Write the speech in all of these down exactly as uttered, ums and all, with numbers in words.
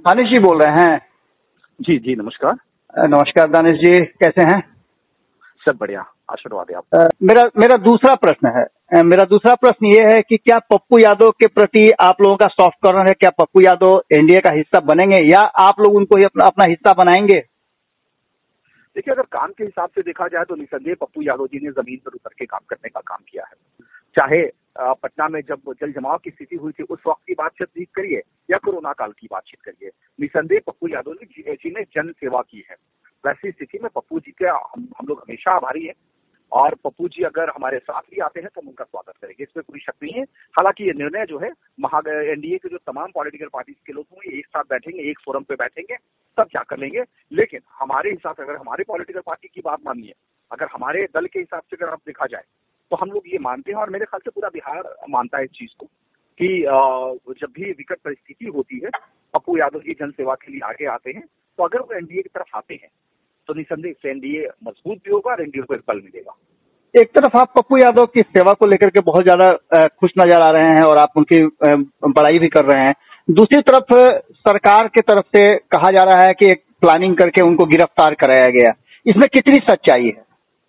दानिश जी बोल रहे हैं? जी जी नमस्कार। नमस्कार दानिश जी, कैसे हैं? सब बढ़िया, आशीर्वाद है आप। मेरा मेरा दूसरा प्रश्न है मेरा दूसरा प्रश्न ये है कि क्या पप्पू यादव के प्रति आप लोगों का सॉफ्ट कॉर्नर है? क्या पप्पू यादव एनडीए का हिस्सा बनेंगे या आप लोग उनको ही अपना, अपना हिस्सा बनाएंगे? देखिए, अगर काम के हिसाब से देखा जाए तो निसंदेह पप्पू यादव जी ने जमीन पर उतर के काम करने का काम किया है। चाहे पटना में जब जल जमाव की स्थिति हुई थी उस वक्त की बातचीत करिए या कोरोना काल की बातचीत करिए, निसंदेह पप्पू यादव ने जी ने जन सेवा की है। वैसी स्थिति में पप्पू जी के हम हम लोग हमेशा आभारी हैं और पप्पू जी अगर हमारे साथ भी आते हैं तो हम उनका स्वागत करेंगे, इसमें कोई शक नहीं है। हालांकि ये निर्णय जो है महा एनडीए के जो तमाम पॉलिटिकल पार्टीज के लोग होंगे एक साथ बैठेंगे, एक फोरम पे बैठेंगे, तब क्या कर लेंगे। लेकिन हमारे हिसाब से अगर हमारे पॉलिटिकल पार्टी की बात मानिए, अगर हमारे दल के हिसाब से अगर आप देखा जाए तो हम लोग ये मानते हैं और मेरे ख्याल से पूरा बिहार मानता है इस चीज को कि जब भी विकट परिस्थिति होती है पप्पू यादव जी जन सेवा के लिए आगे आते हैं, तो अगर वो एनडीए की तरफ आते हैं तो निसंदेह से एनडीए मजबूत भी होगा और एनडीए को एक बल मिलेगा। एक तरफ आप पप्पू यादव की सेवा को लेकर के बहुत ज्यादा खुश नजर आ रहे हैं और आप उनकी बड़ाई भी कर रहे हैं, दूसरी तरफ सरकार की तरफ से कहा जा रहा है कि एक प्लानिंग करके उनको गिरफ्तार कराया गया, इसमें कितनी सच्चाई है?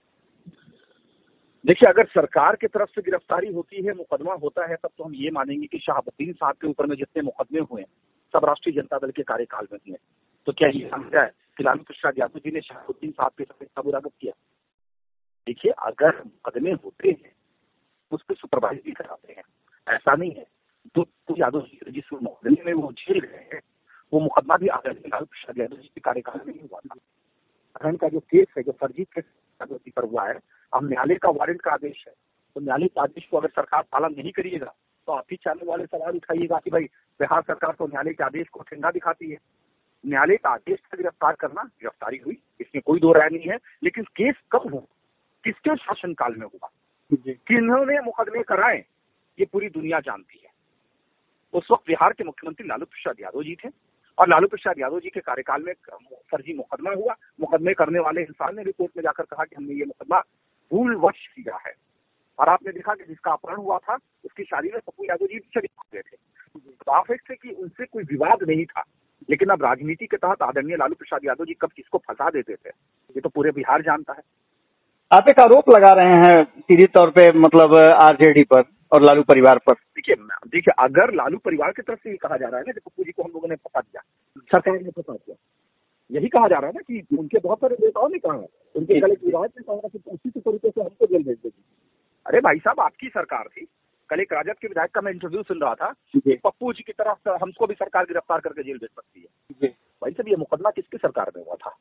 देखिए, अगर सरकार की तरफ से गिरफ्तारी होती है, मुकदमा होता है, तब तो हम ये मानेंगे कि शहाबुद्दीन साहब के ऊपर में जितने मुकदमे हुए सब राष्ट्रीय जनता दल के कार्यकाल में हुए। तो क्या ये समझा है कि लालू प्रसाद यादव जी ने शहाबुद्दीन साहब के साथ इतना बुरा किया? देखिए, अगर मुकदमे होते हैं उस पर सुपरवाइज भी कराते हैं, ऐसा नहीं है। तो, तो यादव जी जिस मुकदमे में वो जेल गए हैं वो मुकदमा भी आदरणीय लालू प्रसाद यादव जी के कार्यकाल में ही हुआ था। अपहरण का जो केस है, जो फर्जी केस यादव जी पर हुआ है, अब न्यायालय का वारंट का आदेश है, तो न्यायालय के आदेश को अगर सरकार पालन नहीं करिएगा तो आप ही चालने वाले सवाल उठाइएगा कि भाई बिहार सरकार तो न्यायालय के आदेश को ठेंगा दिखाती है। न्यायालय का आदेश का गिरफ्तार करना, गिरफ्तारी हुई, इसमें कोई दो राय नहीं है, लेकिन केस कब हुआ, किसके शासनकाल में हुआ, किन्होंने मुकदमे कराए, ये पूरी दुनिया जानती है। उस वक्त बिहार के मुख्यमंत्री लालू प्रसाद यादव जी थे और लालू प्रसाद यादव जी के कार्यकाल में फर्जी मुकदमा हुआ। मुकदमे करने वाले इंसान ने रिपोर्ट में जाकर कहा कि हमने ये मुकदमा भूलवश किया है, और आपने देखा कि जिसका अपहरण हुआ था उसकी शादी में पप्पू यादव जी भी शरीक हुए थे। तो आप से कि उनसे कोई विवाद नहीं था, लेकिन अब राजनीति के तहत आदरणीय लालू प्रसाद यादव जी कब किसको फंसा देते थे ये तो पूरे बिहार जानता है। आप एक आरोप लगा रहे हैं सीधे तौर पे, मतलब आरजेडी पर और लालू परिवार पर। देखिए देखिए अगर लालू परिवार की तरफ से ये कहा जा रहा है ना कि पप्पू जी को हम लोगों ने फंसा दिया, सरकार ने फंसा दिया, यही कहा जा रहा है ना कि उनके बहुत सारे नेताओं ने कहा, उनके कल एक विराट ने कहा कि उसी के तरीके से हमको जेल भेज देगी। अरे भाई साहब, आपकी सरकार थी, कल एक राजद के विधायक का मैं इंटरव्यू सुन रहा था कि पप्पू जी की तरफ हमको भी सरकार गिरफ्तार करके जेल भेज सकती है। भाई साहब, ये मुकदमा किसकी सरकार में हुआ था,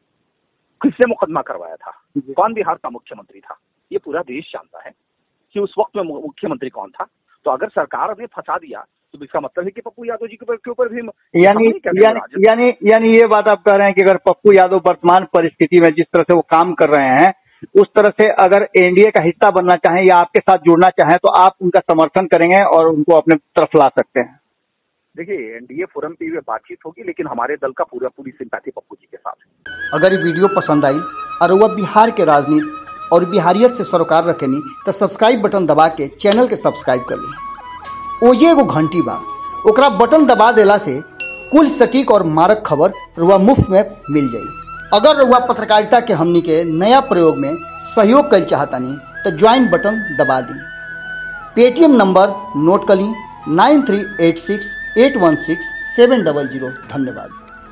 किसने मुकदमा करवाया था, कौन बिहार का मुख्यमंत्री था, ये पूरा देश जानता है कि उस वक्त में मुख्यमंत्री कौन था। तो अगर सरकार ने फंसा दिया तो इसका मतलब है कि पप्पू यादव जी के ऊपर भी यानी यानी यानी यानी ये बात आप कह रहे हैं कि अगर पप्पू यादव वर्तमान परिस्थिति में जिस तरह से वो काम कर रहे हैं उस तरह से अगर एनडीए का हिस्सा बनना चाहें या आपके साथ जुड़ना चाहें तो आप उनका समर्थन करेंगे और उनको अपने तरफ ला सकते हैं? देखिए, एनडीए फोरम पे बातचीत होगी, लेकिन हमारे दल का पूरा पूरी सिंपैथी पप्पू जी के साथ है। अगर ये वीडियो पसंद आई और वह बिहार के राजनीति और बिहारियत से सरोकार रखेनी तो सब्सक्राइब बटन दबा के चैनल के सब्सक्राइब कर ली। ओजे एगो घंटी बा, ओकरा बटन दबा देला से कुल सटीक और मारक खबर रुआ मुफ्त में मिल जाई। अगर रुआ पत्रकारिता के हमनी के नया प्रयोग में सहयोग कर चाहतानी तो ज्वाइन बटन दबा दी। पेटीएम नंबर नोट कर ली nine three eight six eight one six seven double zero. धन्यवाद।